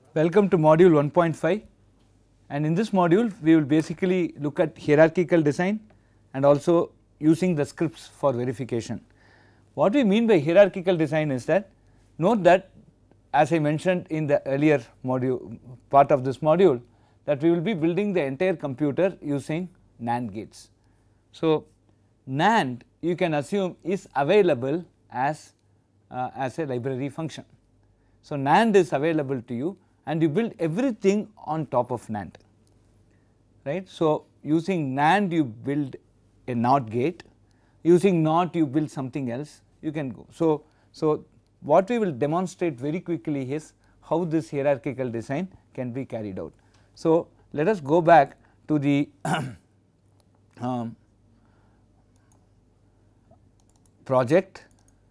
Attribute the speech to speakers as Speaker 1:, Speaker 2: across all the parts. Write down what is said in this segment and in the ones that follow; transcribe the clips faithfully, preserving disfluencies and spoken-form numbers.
Speaker 1: Welcome to module one point five, and in this module we will basically look at hierarchical design and also using the scripts for verification. What we mean by hierarchical design is that, note that as I mentioned in the earlier module part of this module, that we will be building the entire computer using NAND gates. So, NAND you can assume is available as uh, as a library function. So, NAND is available to you and you build everything on top of NAND, right. So, using NAND you build a NOT gate, using NOT you build something else, you can go. So, so what we will demonstrate very quickly is how this hierarchical design can be carried out. So, let us go back to the um, project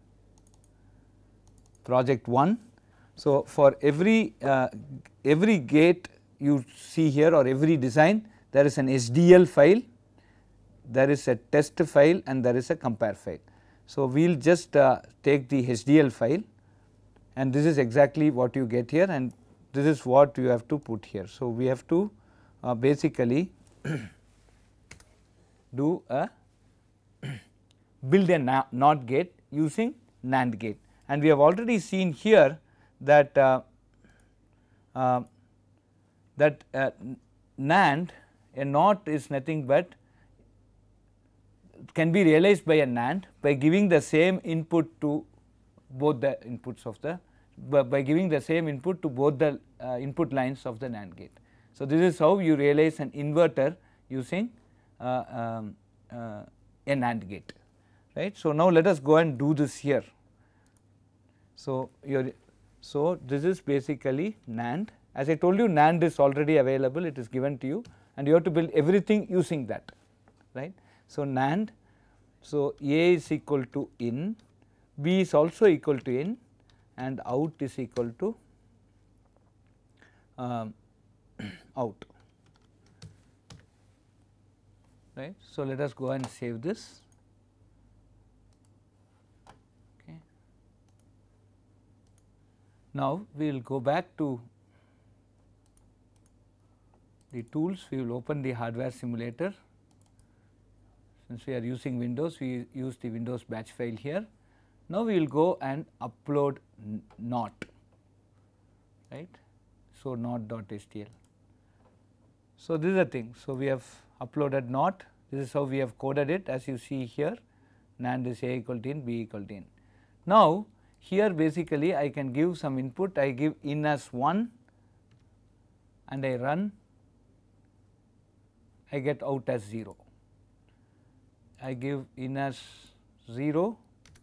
Speaker 1: project one. So, for every uh, every gate you see here or every design, there is an H D L file, there is a test file and there is a compare file. So, we will just uh, take the H D L file and this is exactly what you get here and this is what you have to put here. So, we have to uh, basically do a build a NOT gate using NAND gate, and we have already seen here that uh, uh, that uh, NAND, a NOT is nothing but can be realized by a NAND by giving the same input to both the inputs of the by giving the same input to both the uh, input lines of the NAND gate. So, this is how you realize an inverter using uh, um, uh, a NAND gate, right. So, now let us go and do this here. So, your so this is basically NAND. As I told you, NAND is already available, it is given to you and you have to build everything using that, right. So, NAND, so A is equal to in, B is also equal to in and out is equal to um, out, right. So, let us go and save this. Now, we will go back to the tools, we will open the hardware simulator. Since we are using Windows, we use the Windows batch file here. Now, we will go and upload NOT, right. So, NOT.htl. So, this is the thing. So, we have uploaded NOT, this is how we have coded it, as you see here NAND is A equal to in, B equal to in. Now, here basically I can give some input, I give in as one and I run, I get out as zero. I give in as zero,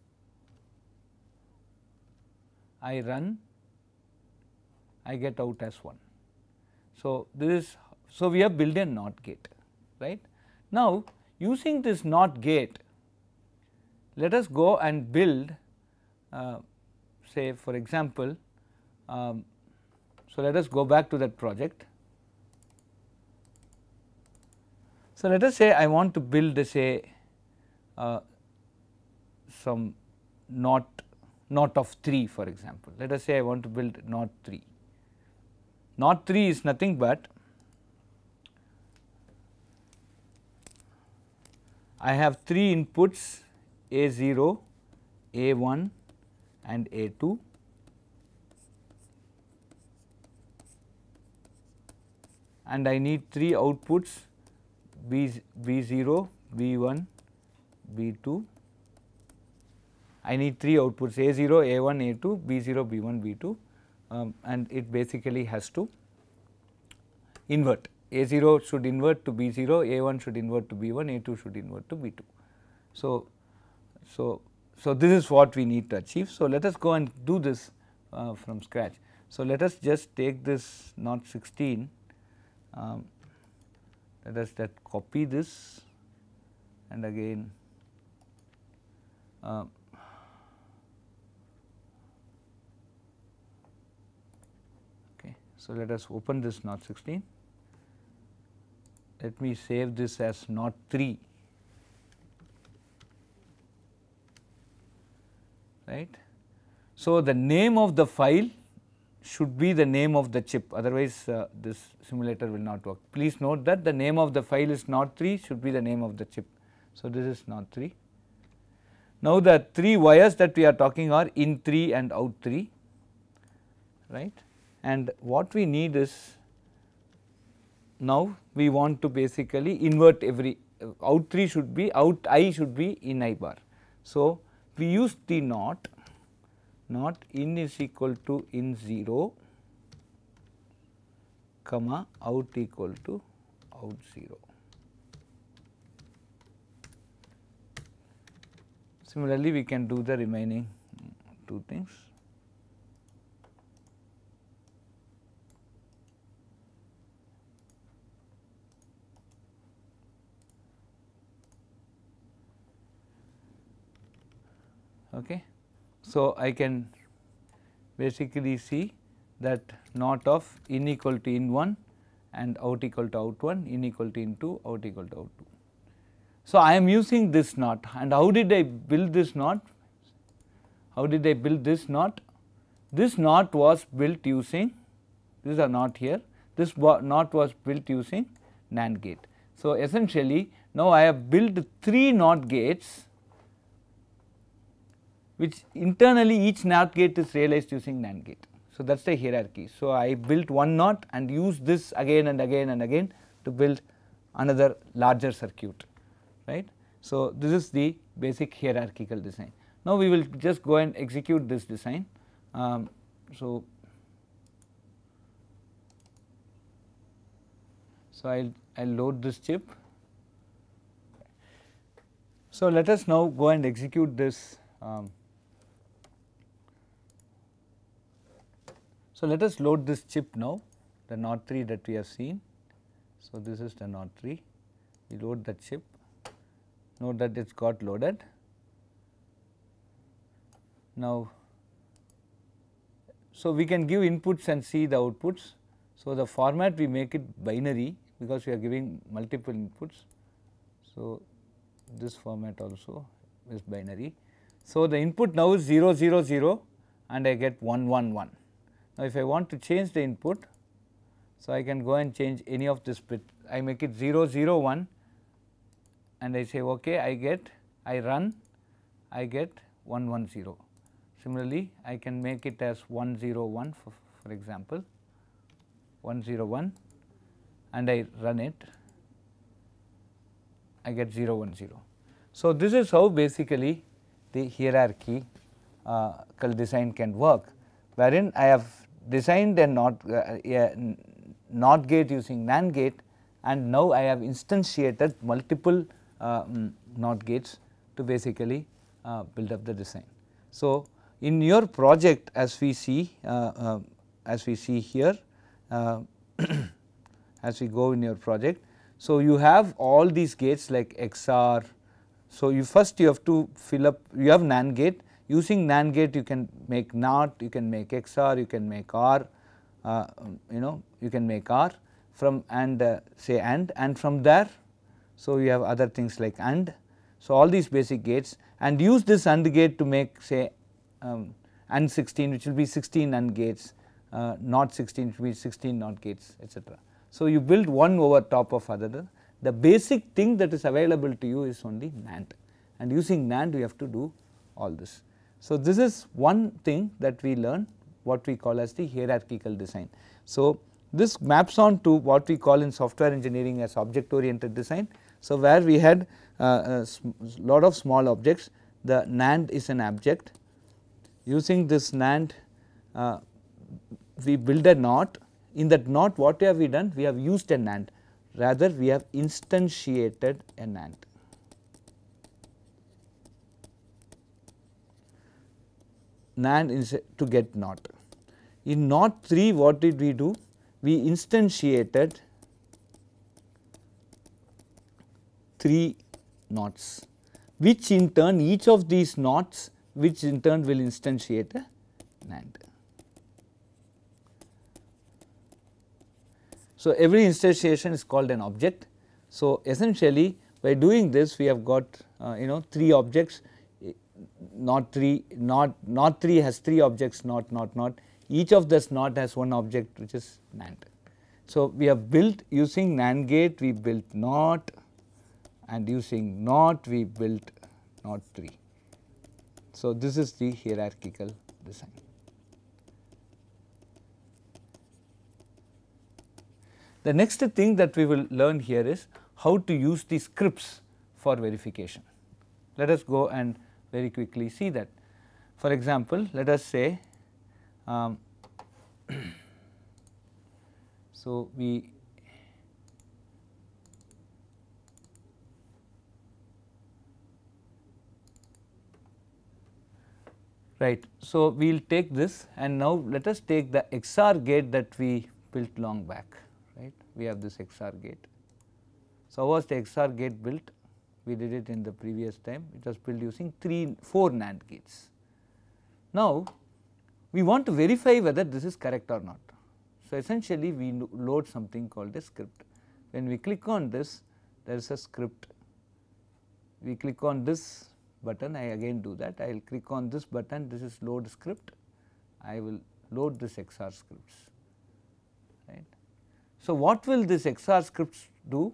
Speaker 1: I run, I get out as one. So, this is, so we have built a NOT gate, right. Now, using this NOT gate, let us go and build uh, say for example, um, so let us go back to that project. So, let us say I want to build say uh, some NOT, NOT of three for example. Let us say I want to build NOT three. NOT three is nothing but I have three inputs A zero, A one and A two, and I need three outputs B, B zero, B one, B two. I need three outputs A zero, A one, A two, B zero, B one, B two, um, and it basically has to invert. A zero should invert to B zero, A one should invert to B one, A two should invert to B two. So, so So, this is what we need to achieve. So, let us go and do this uh, from scratch. So, let us just take this NOT sixteen, um, let us that copy this and again uh, okay. So, let us open this NOT sixteen, let me save this as NOT three. Right. So, the name of the file should be the name of the chip, otherwise uh, this simulator will not work. Please note that the name of the file is not three, should be the name of the chip. So, this is not three. Now, the three wires that we are talking are in three and out three, right, and what we need is, now we want to basically invert every uh, out three should be out I should be in I bar. So, we use the not, not in is equal to in zero, comma out equal to out zero. Similarly, we can do the remaining two things. Okay. So, I can basically see that not of in equal to in one and out equal to out one, in equal to in two, out equal to out two. So, I am using this not, and how did I build this not? How did I build this not? This not was built using, these are not here, this not was built using NAND gate. So, essentially now I have built three NOT gates, which internally each NOT gate is realized using NAND gate. So, that is the hierarchy. So, I built one NOT and used this again and again and again to build another larger circuit, right. So, this is the basic hierarchical design. Now, we will just go and execute this design. Um, so, so I will I'll load this chip. So, let us now go and execute this. Um, so, let us load this chip now, the NOT three that we have seen. So, this is the NOT three, we load the chip, note that it has got loaded. Now, so we can give inputs and see the outputs. So, the format we make it binary because we are giving multiple inputs. So, this format also is binary. So, the input now is zero zero zero and I get one one one. Now, if I want to change the input, so I can go and change any of this bit. I make it zero zero one and I say okay, I get, I run, I get one one zero. Similarly, I can make it as one zero one for, for example, one zero one and I run it, I get zero one zero. So, this is how basically the hierarchical uh, design can work, wherein I have designed a NOT, uh, a NOT gate using NAND gate, and now I have instantiated multiple uh, NOT gates to basically uh, build up the design. So, in your project, as we see uh, uh, as we see here, uh, as we go in your project, so you have all these gates like X R. So, you first you have to fill up, you have NAND gate, using NAND gate you can make NOT, you can make X R, you can make R, uh, you know you can make R from and uh, say AND, and from there, so you have other things like AND. So, all these basic gates, and use this AND gate to make say um, AND sixteen, which will be sixteen AND gates, uh, NOT sixteen which will be sixteen NOT gates, et cetera. So, you build one over top of other. The basic thing that is available to you is only NAND, and using NAND we have to do all this. So, this is one thing that we learn, what we call as the hierarchical design. So, this maps on to what we call in software engineering as object oriented design. So, where we had uh, a lot of small objects, the NAND is an object. Using this NAND, uh, we build a NOT. In that NOT, what have we done? We have used a NAND, rather we have instantiated a NAND. NAND is to get NOT. In NOT three, what did we do? We instantiated three NOTs, which in turn each of these NOTs, which in turn will instantiate a NAND. So, every instantiation is called an object. So, essentially by doing this we have got uh, you know three objects, NOT three, NOT, NOT three has three objects, NOT, NOT, NOT. each of this NOT has one object which is NAND. So, we have built using NAND gate, we built NOT, and using NOT we built NOT three. So, this is the hierarchical design. The next thing that we will learn here is how to use the scripts for verification. Let us go and very quickly see that. For example, let us say, um, so we right. So, we will take this, and now let us take the X O R gate that we built long back, right. We have this X O R gate. So, how was the X O R gate built? We did it in the previous time. It was built using three, four NAND gates. Now, we want to verify whether this is correct or not. So, essentially we load something called a script. When we click on this, there is a script. We click on this button, I again do that. I will click on this button, this is load script. I will load this X O R scripts, right. So, what will this X O R scripts do?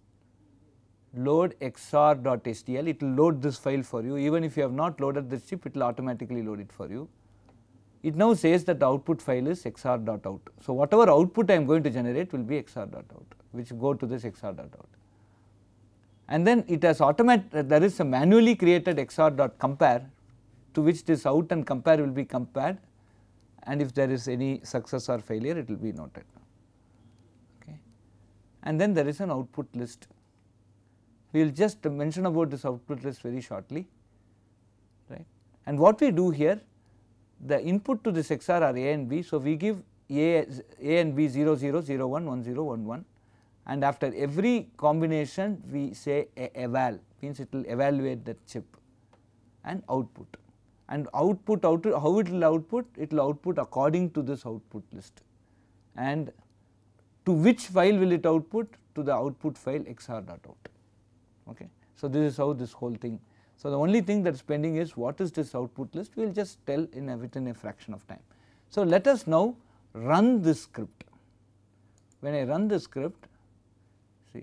Speaker 1: Load X O R dot S T L, it will load this file for you. Even if you have not loaded this chip, it will automatically load it for you. It now says that the output file is X O R dot out. So, whatever output I am going to generate will be X O R dot out, which go to this X O R dot out. And then it has automatic, there is a manually created X O R dot compare, to which this out and compare will be compared, and if there is any success or failure, it will be noted. Okay. And then there is an output list. We will just mention about this output list very shortly, right. And what we do here, the input to this X O R are A and B. So, we give A, A and B zero zero zero one one zero one one, and after every combination we say a eval, means it will evaluate that chip and output. And output, out, how it will output? It will output according to this output list. And to which file will it output? To the output file X O R dot out. Okay. So, this is how this whole thing. So, the only thing that is pending is what is this output list, we will just tell in a, within a fraction of time. So, let us now run this script. When I run the script, see,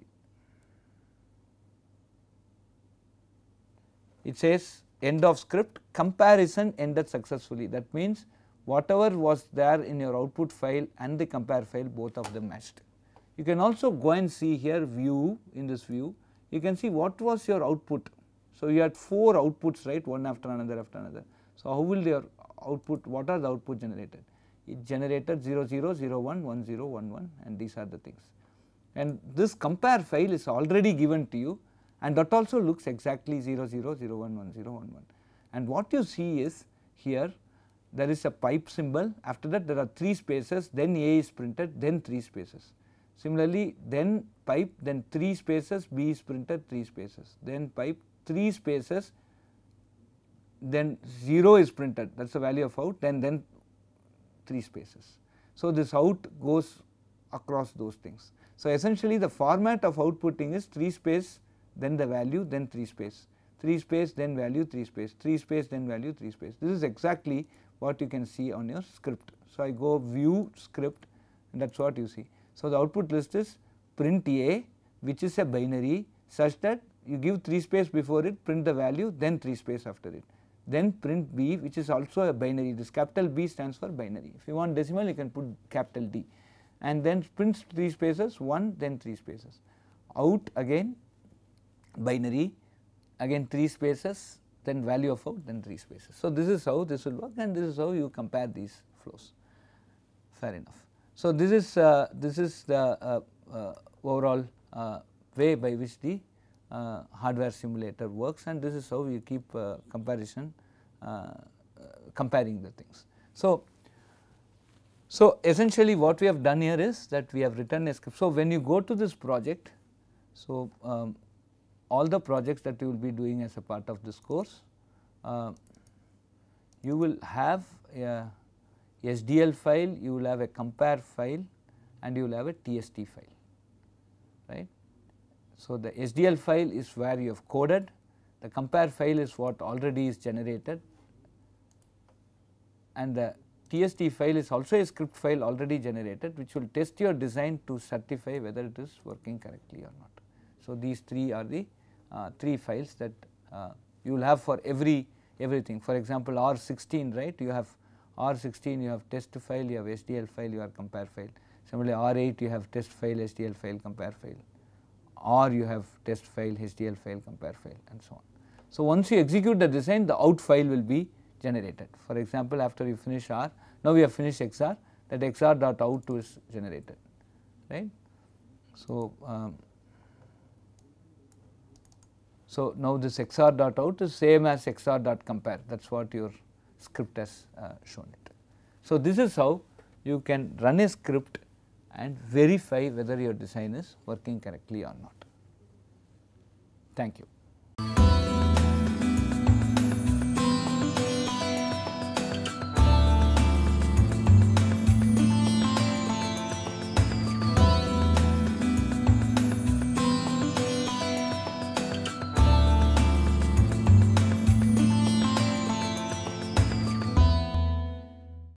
Speaker 1: it says end of script, comparison ended successfully. That means whatever was there in your output file and the compare file, both of them matched. You can also go and see here view, in this view, you can see what was your output. So, you had four outputs, right, one after another after another. So, how will your output, what are the output generated? It generated zero zero zero one one zero one one, and these are the things. And this compare file is already given to you, and that also looks exactly zero zero zero one one zero one one. And what you see is here there is a pipe symbol, after that there are three spaces, then A is printed, then three spaces. Similarly, then pipe, then three spaces, B is printed, three spaces, then pipe, three spaces, then zero is printed, that is the value of out, then then three spaces. So, this out goes across those things. So, essentially the format of outputting is three space, then the value, then three space, three space, then value, three space, three space, then value, three space. This is exactly what you can see on your script. So, I go view script, and that is what you see. So, the output list is print A, which is a binary, such that you give three space before it, print the value, then three space after it. Then print B, which is also a binary, this capital B stands for binary. If you want decimal, you can put capital D, and then print three spaces, one, then three spaces. Out again binary, again three spaces, then value of out, then three spaces. So, this is how this will work, and this is how you compare these flows. Fair enough. So, this is uh, this is the uh, uh, overall uh, way by which the uh, hardware simulator works, and this is how you keep uh, comparison uh, uh, comparing the things. So, so essentially what we have done here is that we have written a script. So, when you go to this project, so um, all the projects that you will be doing as a part of this course, uh, you will have a S D L file, you will have a compare file, and you will have a T S T file, right. So, the S D L file is where you have coded, the compare file is what already is generated, and the T S T file is also a script file already generated, which will test your design to certify whether it is working correctly or not. So, these three are the uh, three files that uh, you will have for every everything. For example, R sixteen, right, you have R sixteen, you have test file, you have S D L file, you have compare file. Similarly, R eight you have test file, S D L file, compare file, or you have test file, H D L file, compare file, and so on. So, once you execute the design, the out file will be generated. For example, after you finish R, now we have finished X R, that X R dot out is generated, right. So, um, so now this X R dot out is same as X R dot compare, that is what your script has uh, shown it. So, this is how you can run a script and verify whether your design is working correctly or not. Thank you.